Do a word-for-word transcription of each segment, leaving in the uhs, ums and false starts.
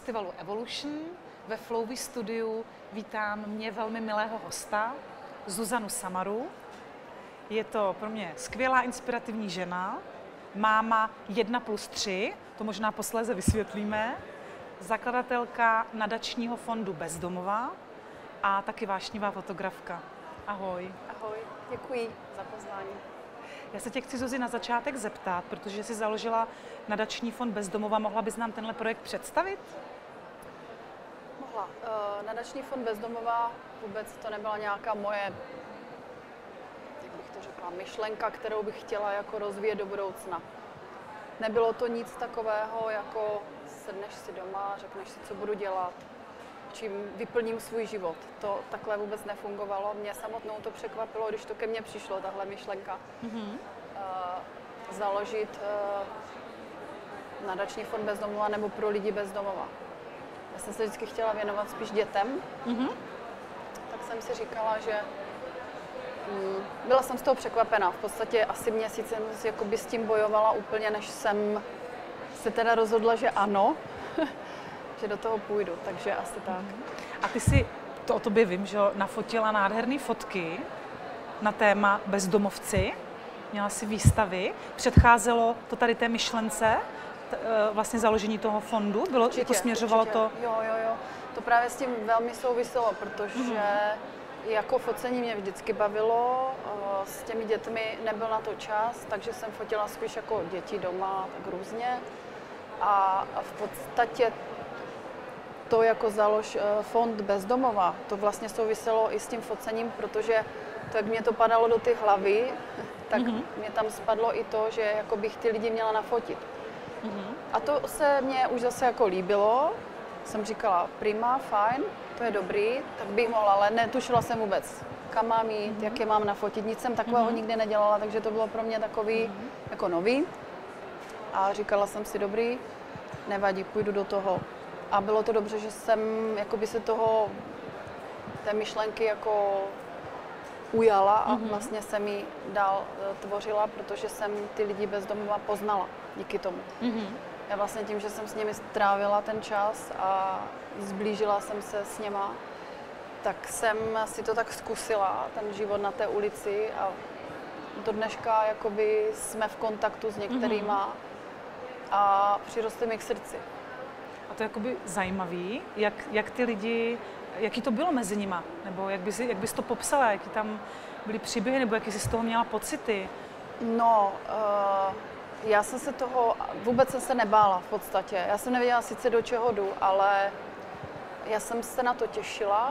festivalu Evolution. Ve Flowey studiu vítám mě velmi milého hosta, Zuzanu Samaru. Je to pro mě skvělá inspirativní žena, máma jedna plus tři, to možná posléze vysvětlíme, zakladatelka nadačního fondu Bezdomova a taky vášnivá fotografka. Ahoj. Ahoj, děkuji za pozvání. Já se tě chci, Zuzi, na začátek zeptat, protože jsi založila nadační fond Bezdomova. Mohla bys nám tenhle projekt představit? Mohla. Nadační fond Bezdomova vůbec to nebyla nějaká moje, jak bych to řekla, myšlenka, kterou bych chtěla jako rozvíjet do budoucna. Nebylo to nic takového, jako sedneš si doma, řekneš si, co budu dělat, čím vyplním svůj život. To takhle vůbec nefungovalo. Mě samotnou to překvapilo, když to ke mně přišlo, tahle myšlenka. Mm-hmm. Uh, založit uh, nadační fond Bezdomova nebo pro lidi bezdomova. Já jsem se vždycky chtěla věnovat spíš dětem, mm-hmm. tak jsem si říkala, že mm, byla jsem z toho překvapená. V podstatě asi měsíc jsem jakoby s tím bojovala úplně, než jsem se teda rozhodla, že ano, že do toho půjdu, takže asi tak. A ty si, to o tobě vím, že nafotila nádherné fotky na téma bezdomovci, měla si výstavy, předcházelo to tady té myšlence, t, vlastně založení toho fondu, bylo, určitě, jako směřovalo určitě. to? Jo, jo, jo, to právě s tím velmi souviselo, protože mm-hmm. jako focení mě vždycky bavilo, s těmi dětmi nebyl na to čas, takže jsem fotila spíš jako děti doma, tak různě. A v podstatě to jako založ fond Bezdomova, to vlastně souviselo i s tím focením, protože to, jak mě to padalo do ty hlavy, tak mm-hmm. mě tam spadlo i to, že jako bych ty lidi měla nafotit. Mm-hmm. A to se mně už zase jako líbilo. Jsem říkala, prima, fajn, to je dobrý, tak bych mohla, ale netušila jsem vůbec, kam mám jít, mm-hmm. jak je mám nafotit. Nic jsem takového mm-hmm. nikdy nedělala, takže to bylo pro mě takový mm-hmm. jako nový. A říkala jsem si, dobrý, nevadí, půjdu do toho. A bylo to dobře, že jsem jakoby se toho, té myšlenky jako ujala a mm-hmm. vlastně jsem ji dál tvořila, protože jsem ty lidi bezdomova poznala díky tomu. Mm-hmm. Já vlastně tím, že jsem s nimi strávila ten čas a zblížila jsem se s něma, tak jsem si to tak zkusila, ten život na té ulici a do dneška jakoby jsme v kontaktu s některýma mm-hmm. a přirostly mi k srdci. A to je jakoby zajímavý, jak, jak ty lidi, jaký to bylo mezi nima, nebo jak bys, jak bys to popsala, jaký tam byly příběhy, nebo jaký jsi z toho měla pocity? No, uh, já jsem se toho, vůbec jsem se nebála v podstatě. Já jsem nevěděla sice do čeho jdu, ale já jsem se na to těšila.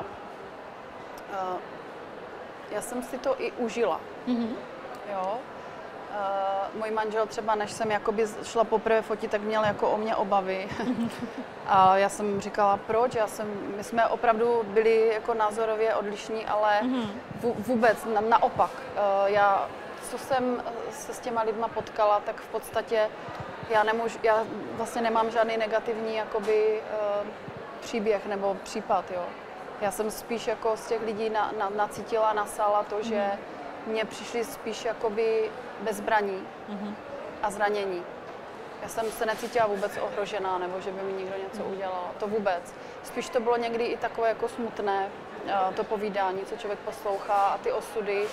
Uh, já jsem si to i užila. Mm-hmm. Jo. Uh, můj manžel třeba, než jsem jakoby šla poprvé fotit, tak měl jako o mě obavy. A já jsem říkala, proč? Já jsem, my jsme opravdu byli jako názorově odlišní, ale mm-hmm. vůbec, na, naopak. Uh, já, co jsem se s těma lidma potkala, tak v podstatě já, nemůžu, já vlastně nemám žádný negativní jakoby, uh, příběh nebo případ. Jo. Já jsem spíš jako z těch lidí na, na, nacítila, nasála to, mm-hmm. že mně přišli spíš jakoby bezbraní mm-hmm. a zranění. Já jsem se necítila vůbec ohrožená, nebo že by mi někdo něco udělal. To vůbec. Spíš to bylo někdy i takové jako smutné, to povídání, co člověk poslouchá a ty osudy.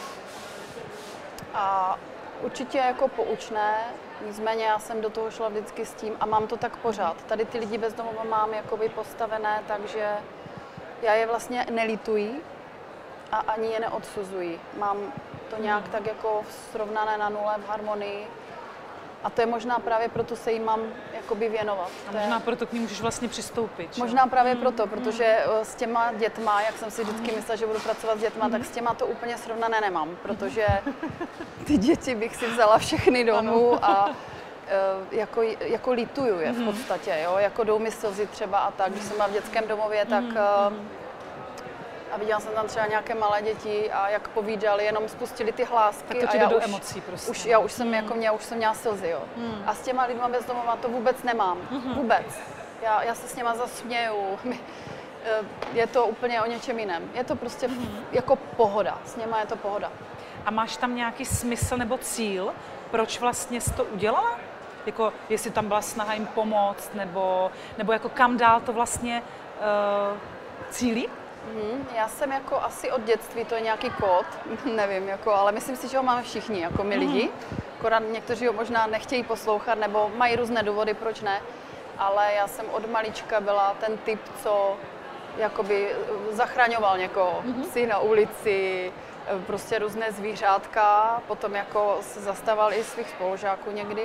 A určitě jako poučné, nicméně já jsem do toho šla vždycky s tím a mám to tak pořád. Tady ty lidi bezdomova mám jakoby postavené, takže já je vlastně nelituji a ani je neodsuzuji. Mám to nějak tak jako srovnané na nule v harmonii. A to je možná právě proto se jí mám jakoby věnovat. A možná proto k ní můžeš vlastně přistoupit. Že? Možná právě mm, proto, protože mm. s těma dětma, jak jsem si vždycky myslela, že budu pracovat s dětma, mm. tak s těma to úplně srovnané nemám, protože ty děti bych si vzala všechny domů a jako, jako lituju je v podstatě, jo? Jako jdou mi slzy třeba a tak. Když jsem byla v dětském domově, tak mm. a viděla jsem tam třeba nějaké malé děti a jak povídali, jenom spustili ty hlásky. Tak to a já do už, emocí prostě. Už, já už jsem, mm. jako mě, už jsem měla slzy, jo. Mm. A s těma lidma bezdomova to vůbec nemám. Mm-hmm. Vůbec. Já, já se s něma zasměju. Je to úplně o něčem jiném. Je to prostě mm-hmm. jako pohoda. S něma je to pohoda. A máš tam nějaký smysl nebo cíl, proč vlastně jsi to udělala? Jako jestli tam byla snaha jim pomoct, nebo, nebo jako kam dál to vlastně uh, cílí? Hmm, já jsem jako asi od dětství, to je nějaký kód, nevím, jako, ale myslím si, že ho máme všichni, jako my lidi. Akorát někteří ho možná nechtějí poslouchat, nebo mají různé důvody, proč ne. Ale já jsem od malička byla ten typ, co jakoby zachraňoval někoho, mm-hmm. psy na ulici, prostě různé zvířátka, potom jako se zastával i svých spolužáků někdy.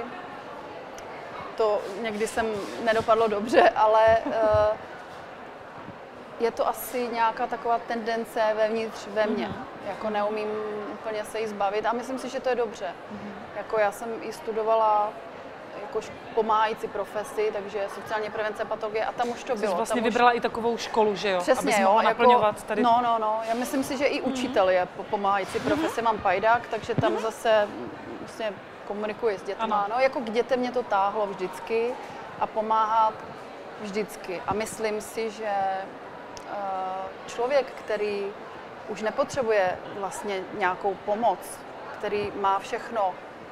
To někdy jsem nedopadlo dobře, ale uh, je to asi nějaká taková tendence vevnitř ve mně. Mm-hmm. Jako neumím úplně se jí zbavit a myslím si, že to je dobře. Mm-hmm. Jako já jsem i studovala jako pomáhající profesi, takže sociální prevence patologie a tam už to Jsi bylo. vlastně tam vybrala už... i takovou školu, že jo? Přesně, abys jo. mohla Jako, naplňovat tady... No, no, no. Já myslím si, že i učitel je pomáhající profesi. Mám pajdák, takže tam zase vlastně komunikuji s dětma. No, jako k dětem mě to táhlo vždycky a pomáhat vždycky. A myslím si, že člověk, který už nepotřebuje vlastně nějakou pomoc, který má všechno,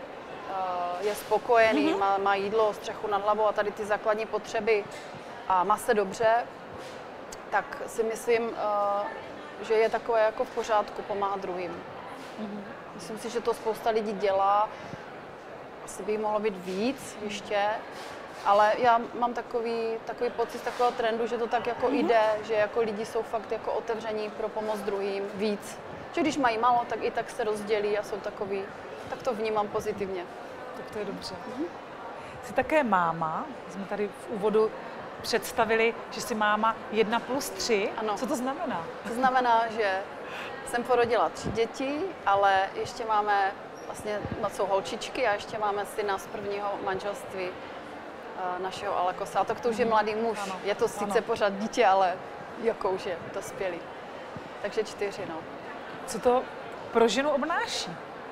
je spokojený, mm-hmm. má, má jídlo, střechu nad hlavou a tady ty základní potřeby a má se dobře, tak si myslím, že je takové jako v pořádku pomáhat druhým. Mm-hmm. Myslím si, že to spousta lidí dělá, asi by jí mohlo být víc ještě, ale já mám takový, takový pocit z takového trendu, že to tak jako mm-hmm. jde, že jako lidi jsou fakt jako otevření pro pomoc druhým víc. Že když mají málo, tak i tak se rozdělí a jsou takový, tak to vnímám pozitivně. Tak to je dobře. Mm-hmm. Jsi také máma, jsme tady v úvodu představili, že jsi máma jedna plus tři. Ano. Co to znamená? To znamená, že jsem porodila tři děti, ale ještě máme, vlastně jsou holčičky a ještě máme syna z prvního manželství našeho Alekosa. A tak to už je mladý muž. Ano, je to sice ano. pořád dítě, ale jako už je dospělý. Takže čtyři, no. Co to pro ženu obnáší?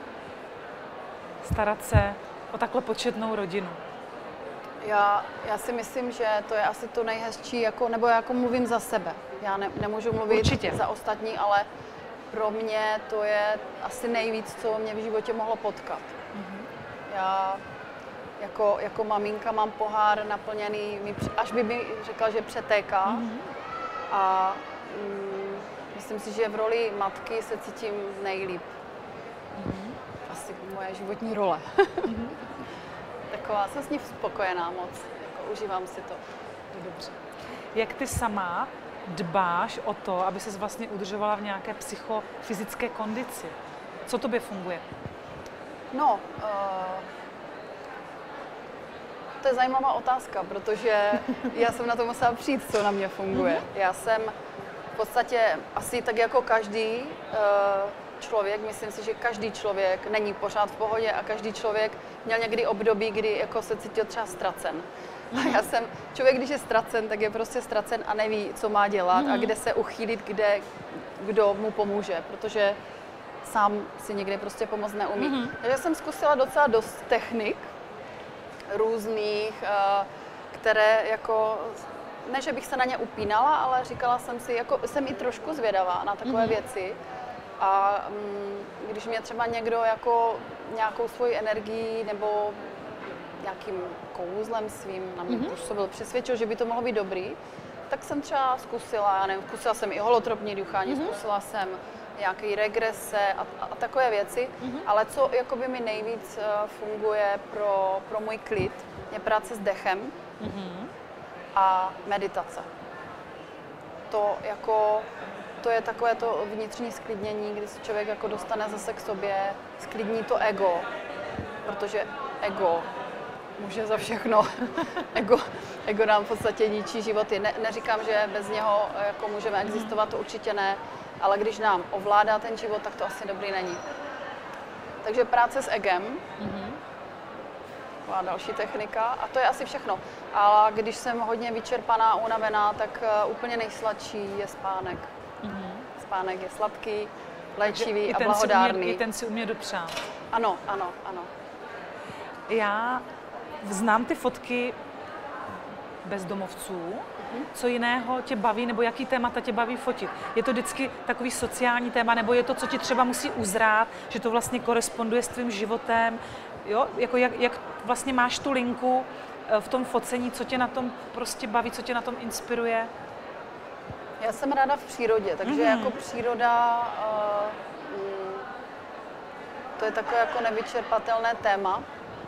Starat se o takhle početnou rodinu. Já, já si myslím, že to je asi to nejhezčí, jako, nebo já jako mluvím za sebe. Já ne, nemůžu mluvit Určitě. za ostatní, ale pro mě to je asi nejvíc, co mě v životě mohlo potkat. Mm-hmm. Já Jako, jako maminka mám pohár naplněný, až by mi řekla, že přetéká. Mm-hmm. A mm, myslím si, že v roli matky se cítím nejlíp. Mm-hmm. Asi moje životní role. Mm-hmm. Taková, jsem s ní spokojená moc. Jako, užívám si to. Dobře. Jak ty sama dbáš o to, aby ses vlastně udržovala v nějaké psychofyzické kondici? Co tobě funguje? No, uh, to je zajímavá otázka, protože já jsem na to musela přijít, co na mě funguje. Já jsem v podstatě asi tak jako každý uh, člověk, myslím si, že každý člověk není pořád v pohodě a každý člověk měl někdy období, kdy jako se cítil třeba ztracen. A já jsem, člověk, když je ztracen, tak je prostě ztracen a neví, co má dělat a kde se uchýlit, kde, kdo mu pomůže, protože sám si někdy prostě pomoct neumí. Mm-hmm. Takže jsem zkusila docela dost technik, různých, které jako, ne, že bych se na ně upínala, ale říkala jsem si, jako jsem i trošku zvědavá na takové mm-hmm. věci. A mm, když mě třeba někdo jako nějakou svoji energii nebo nějakým kouzlem svým na mě mm-hmm. působil, přesvědčil, že by to mohlo být dobrý, tak jsem třeba zkusila, já nevím, zkusila jsem i holotropní dýchání, mm-hmm. zkusila jsem nějaké regrese a, a, a takové věci, mm-hmm. ale co jakoby mi nejvíc uh, funguje pro, pro můj klid, je práce s dechem mm-hmm. a meditace. To jako, to je takové to vnitřní sklidnění, kdy se člověk jako dostane zase k sobě, sklidní to ego, protože ego může za všechno. ego, ego nám v podstatě ničí životy. Ne, neříkám, že bez něho jako můžeme existovat, to určitě ne, ale když nám ovládá ten život, tak to asi dobrý není. Takže práce s egem, mm-hmm. taková další technika a to je asi všechno. Ale když jsem hodně vyčerpaná, unavená, tak uh, úplně nejsladší je spánek. Mm-hmm. Spánek je sladký, léčivý a blahodárný. I ten si umí dopřát. Ano, ano, ano. Já znám ty fotky bezdomovců. Co jiného tě baví, nebo jaký témata tě baví fotit? Je to vždycky takový sociální téma, nebo je to, co ti třeba musí uzrát, že to vlastně koresponduje s tvým životem? Jo? Jako jak, jak vlastně máš tu linku v tom focení, co tě na tom prostě baví, co tě na tom inspiruje? Já jsem ráda v přírodě, takže mm-hmm. jako příroda, uh, mm, to je takové jako nevyčerpatelné téma.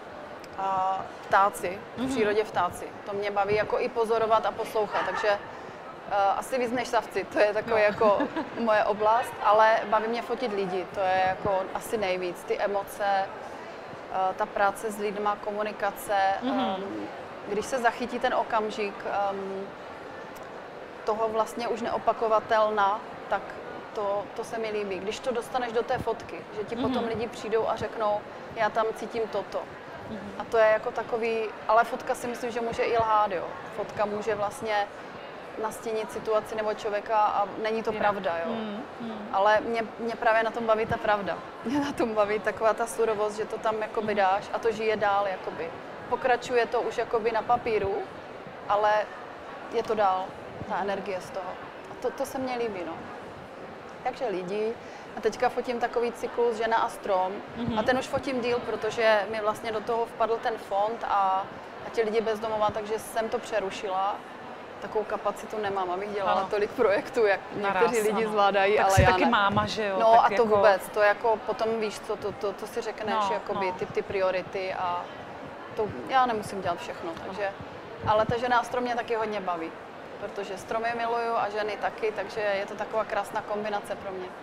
A ptáci, v přírodě vtáci. To mě baví jako i pozorovat a poslouchat, takže uh, asi víc než savci, to je takové no. jako moje oblast, ale baví mě fotit lidi, to je jako asi nejvíc, ty emoce, uh, ta práce s lidma, komunikace, mm-hmm. um, když se zachytí ten okamžik um, toho vlastně už neopakovatelná, tak to, to se mi líbí. Když to dostaneš do té fotky, že ti mm-hmm. potom lidi přijdou a řeknou, já tam cítím toto. Mm-hmm. A to je jako takový, ale fotka si myslím, že může i lhát, jo. Fotka může vlastně nastínit situaci nebo člověka a není to Jinak. pravda, jo. Mm-hmm. Ale mě, mě právě na tom baví ta pravda. Mě na tom baví taková ta surovost, že to tam jakoby dáš a to žije dál, jakoby. Pokračuje to už jakoby na papíru, ale je to dál, ta energie z toho. A to, to se mně líbí, no. Takže lidi. A teďka fotím takový cyklus Žena a strom. Mm-hmm. A ten už fotím díl, protože mi vlastně do toho vpadl ten fond a, a ti lidi bezdomová, takže jsem to přerušila. Takovou kapacitu nemám, abych dělala ano. tolik projektů, jak Naraz, někteří lidi ano. zvládají, tak ale jsi já taky ne. máma, že jo? No tak a to jako... vůbec, to jako potom víš, co to, to, to si řekneš, no, jakoby, no. Ty, ty priority a to já nemusím dělat všechno, takže, ale ta Žena a strom mě taky hodně baví, protože stromy miluju a ženy taky, takže je to taková krásná kombinace pro mě.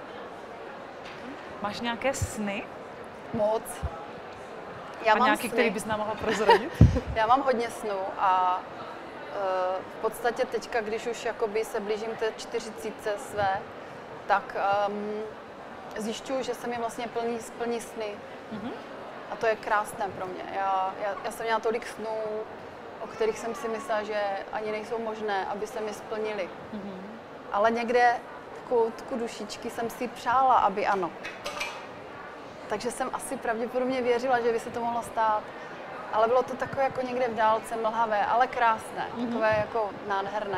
Máš nějaké sny? Moc. Já a mám nějaký, sny. který bys nám mohla prozradit? Já mám hodně snů a uh, v podstatě teďka, když už jakoby se blížím té čtyřicítce své, tak um, zjišťuju, že se mi vlastně plní, splní sny. Mm-hmm. A to je krásné pro mě. Já, já, já jsem měla tolik snů, o kterých jsem si myslela, že ani nejsou možné, aby se mi splnily. Mm-hmm. Ale někde v koutku dušičky jsem si přála, aby ano. Takže jsem asi pravděpodobně věřila, že by se to mohlo stát. Ale bylo to takové jako někde v dálce, mlhavé, ale krásné, mm-hmm. takové jako nádherné.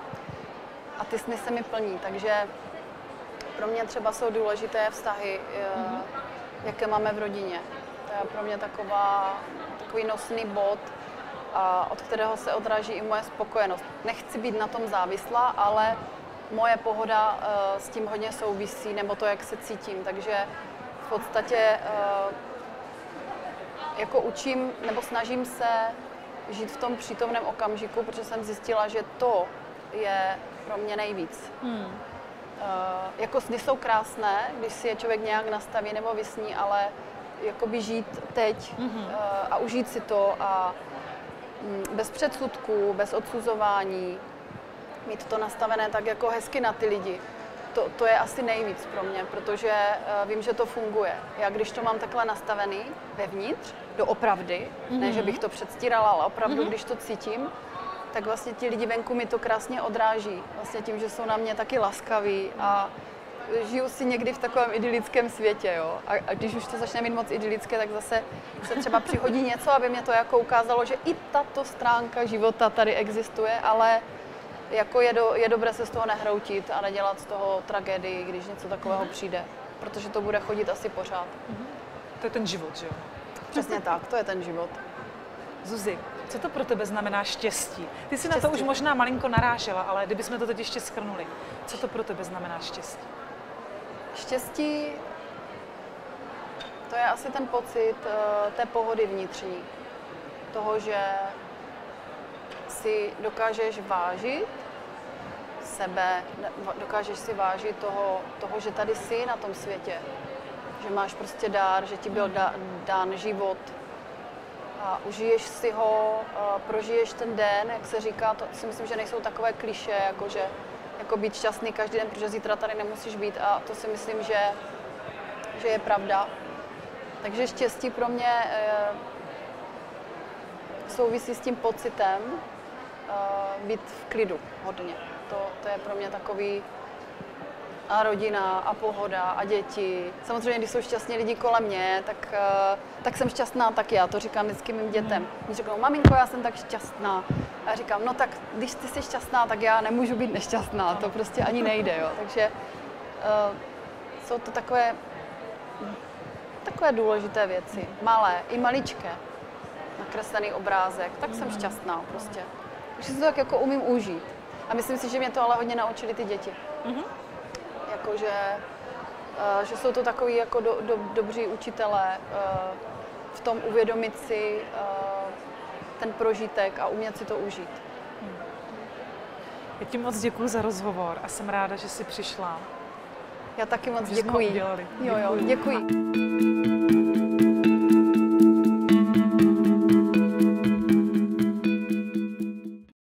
A ty sny se mi plní, takže pro mě třeba jsou důležité vztahy, mm-hmm. jaké máme v rodině. To je pro mě taková, takový nosný bod, a od kterého se odráží i moje spokojenost. Nechci být na tom závislá, ale moje pohoda uh, s tím hodně souvisí, nebo to, jak se cítím. Takže v podstatě uh, jako učím, nebo snažím se žít v tom přítomném okamžiku, protože jsem zjistila, že to je pro mě nejvíc. Hmm. Uh, jako sny jsou krásné, když si je člověk nějak nastaví nebo vysní, ale jakoby žít teď mm-hmm. uh, a užít si to a um, bez předsudků, bez odsuzování, mít to nastavené tak jako hezky na ty lidi. To, to je asi nejvíc pro mě, protože uh, vím, že to funguje. Já když to mám takhle nastavený vevnitř, doopravdy, mm-hmm. ne, že bych to předstírala, ale opravdu, mm-hmm. když to cítím, tak vlastně ti lidi venku mi to krásně odráží. Vlastně tím, že jsou na mě taky laskaví a žiju si někdy v takovém idylickém světě, jo. A, a když už to začne mít moc idylické, tak zase se třeba přihodí něco, aby mě to jako ukázalo, že i tato stránka života tady existuje, ale jako je, do, je dobré se z toho nehroutit a nedělat z toho tragédii, když něco takového přijde, protože to bude chodit asi pořád. To je ten život, že jo? Přesně tak, to je ten život. Zuzi, co to pro tebe znamená štěstí? Ty jsi štěstí. na to už možná malinko narážela, ale kdybychom to teď ještě shrnuli, co to pro tebe znamená štěstí? Štěstí, to je asi ten pocit uh, té pohody vnitřní. Toho, že si dokážeš vážit sebe, dokážeš si vážit toho, toho, že tady jsi na tom světě. Že máš prostě dár, že ti byl da, dán život. A užiješ si ho, uh, prožiješ ten den, jak se říká, to si myslím, že nejsou takové klišé, jako že jako být šťastný každý den, protože zítra tady nemusíš být a to si myslím, že, že je pravda. Takže štěstí pro mě uh, souvisí s tím pocitem uh, být v klidu hodně. To, to je pro mě takový a rodina a pohoda a děti. Samozřejmě, když jsou šťastní lidi kolem mě, tak, tak jsem šťastná tak já. To říkám vždycky mým dětem. Když řeknou, maminko, já jsem tak šťastná. A já říkám, no tak když ty jsi šťastná, tak já nemůžu být nešťastná. To prostě ani nejde, jo. Takže uh, jsou to takové, takové důležité věci. Malé i maličké. Nakreslený obrázek, tak jsem šťastná prostě. Už si to tak jako umím užít. A myslím si, že mě to ale hodně naučily ty děti. Mm-hmm. Jakože, uh, že jsou to takový jako do, do, dobří učitelé uh, v tom uvědomit si uh, ten prožitek a umět si to užít. Hmm. Já ti moc děkuji za rozhovor a jsem ráda, že jsi přišla. Já taky moc že děkuji. Jsme udělali. Jo, jo, děkuji.